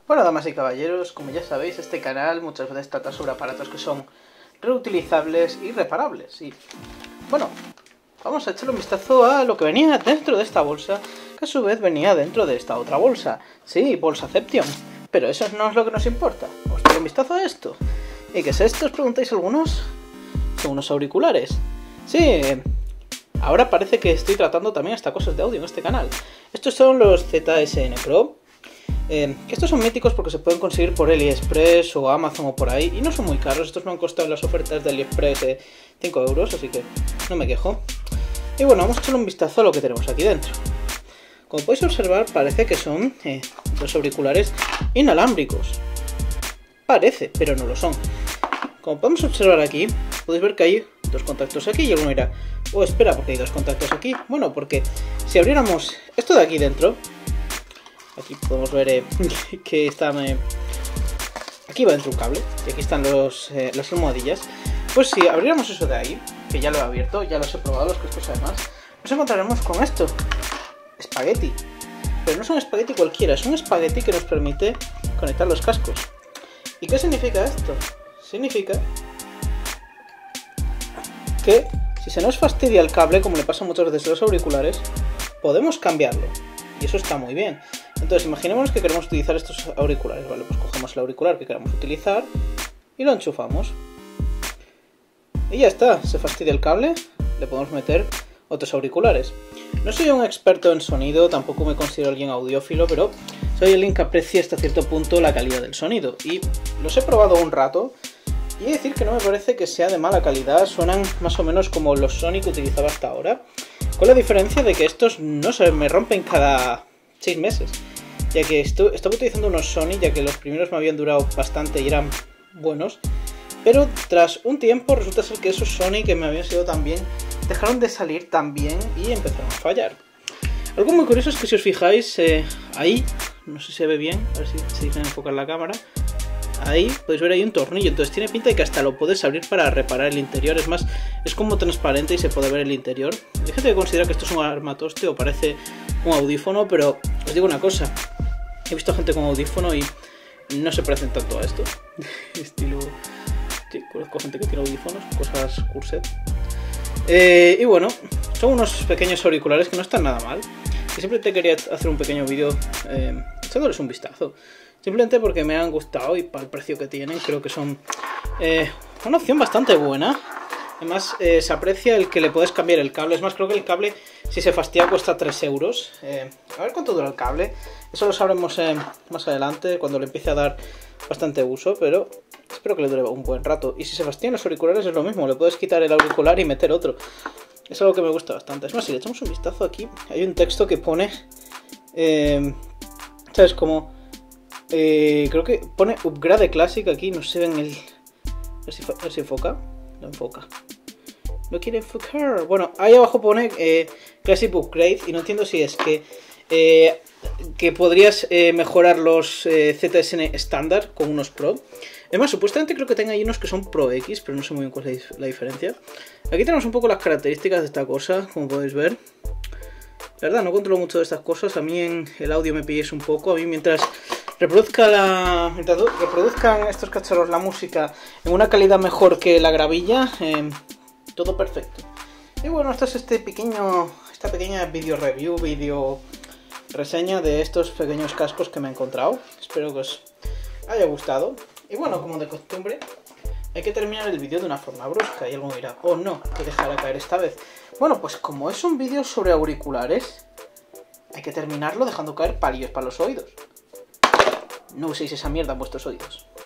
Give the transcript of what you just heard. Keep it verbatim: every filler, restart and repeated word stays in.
Bueno, damas y caballeros, como ya sabéis, este canal muchas veces trata sobre aparatos que son reutilizables y reparables. Y bueno, vamos a echarle un vistazo a lo que venía dentro de esta bolsa, que a su vez venía dentro de esta otra bolsa. Sí, Bolsaception. Pero eso no es lo que nos importa. Os doy un vistazo a esto. ¿Y qué es esto? Os preguntáis algunos. Son unos auriculares. Sí, ahora parece que estoy tratando también hasta cosas de audio en este canal. Estos son los Z S N Pro. Eh, que estos son míticos porque se pueden conseguir por AliExpress o Amazon o por ahí. Y no son muy caros. Estos me han costado en las ofertas de AliExpress eh, cinco euros, así que no me quejo. Y bueno, vamos a echarle un vistazo a lo que tenemos aquí dentro. Como podéis observar, parece que son eh, dos auriculares inalámbricos. Parece, pero no lo son. Como podemos observar aquí, podéis ver que hay dos contactos aquí y alguno dirá, oh, espera, porque hay dos contactos aquí. Bueno, porque si abriéramos esto de aquí dentro, aquí podemos ver eh, que están... Eh, aquí va dentro un cable y aquí están los, eh, las almohadillas. Pues si abriéramos eso de ahí, que ya lo he abierto, ya los he probado, los cascos además, nos encontraremos con esto. Espagueti. Pero no es un espagueti cualquiera, es un espagueti que nos permite conectar los cascos. ¿Y qué significa esto? Significa que si se nos fastidia el cable, como le pasa muchas veces a los auriculares, podemos cambiarlo. Y eso está muy bien. Entonces, imaginemos que queremos utilizar estos auriculares. Vale, pues cogemos el auricular que queramos utilizar y lo enchufamos. Y ya está, se fastidia el cable, le podemos meter otros auriculares. No soy un experto en sonido, tampoco me considero alguien audiófilo, pero soy alguien que aprecia hasta cierto punto la calidad del sonido. Y los he probado un rato y he de decir que no me parece que sea de mala calidad, suenan más o menos como los Sony que utilizaba hasta ahora, con la diferencia de que estos no se me rompen cada seis meses, ya que esto, estaba utilizando unos Sony, ya que los primeros me habían durado bastante y eran buenos, pero tras un tiempo resulta ser que esos Sony que me habían sido tan bien dejaron de salir tan bien y empezaron a fallar. Algo muy curioso es que si os fijáis eh, ahí, no sé si se ve bien, a ver si se deja enfocar la cámara, ahí podéis ver ahí un tornillo, entonces tiene pinta de que hasta lo puedes abrir para reparar el interior, es más, es como transparente y se puede ver el interior. Hay gente que considera que esto es un armatoste o parece un audífono, pero os digo una cosa, he visto gente con audífono y no se parecen tanto a esto. Estilo, sí, conozco gente que tiene audífonos, cosas curset. Eh, y bueno, son unos pequeños auriculares que no están nada mal. Y simplemente quería hacer un pequeño vídeo eh, echándoles un vistazo. Simplemente porque me han gustado y para el precio que tienen creo que son eh, una opción bastante buena. Además eh, se aprecia el que le puedes cambiar el cable. Es más, creo que el cable, si se fastidia, cuesta tres euros. Eh, a ver cuánto dura el cable. Eso lo sabremos eh, más adelante, cuando le empiece a dar bastante uso. Pero espero que le dure un buen rato. Y si se fastidian los auriculares es lo mismo. Le puedes quitar el auricular y meter otro. Es algo que me gusta bastante. Es más, si le echamos un vistazo aquí, hay un texto que pone... Eh, ¿Sabes? Como... Eh, creo que pone Upgrade Classic aquí. No se ve en el... A ver si, a ver si enfoca. No enfoca. No quiere enfocar. Bueno, ahí abajo pone eh, Classic Upgrade. Y no entiendo si es que... Eh, que podrías eh, mejorar los eh, Z S N estándar con unos Pro. Además, supuestamente creo que tenga ahí unos que son Pro X, pero no sé muy bien cuál es la diferencia. Aquí tenemos un poco las características de esta cosa, como podéis ver. La verdad, no controlo mucho de estas cosas. A mí en el audio me pilláis un poco. A mí mientras reproduzca la, mientras reproduzcan estos cacharros la música en una calidad mejor que la gravilla, eh, todo perfecto. Y bueno, esto es este pequeño, esta pequeña video review, video reseña de estos pequeños cascos que me he encontrado. Espero que os haya gustado. Y bueno, como de costumbre, hay que terminar el vídeo de una forma brusca. Y alguno dirá, oh no, que dejará caer esta vez. Bueno, pues como es un vídeo sobre auriculares, hay que terminarlo dejando caer palillos para los oídos. No uséis esa mierda en vuestros oídos.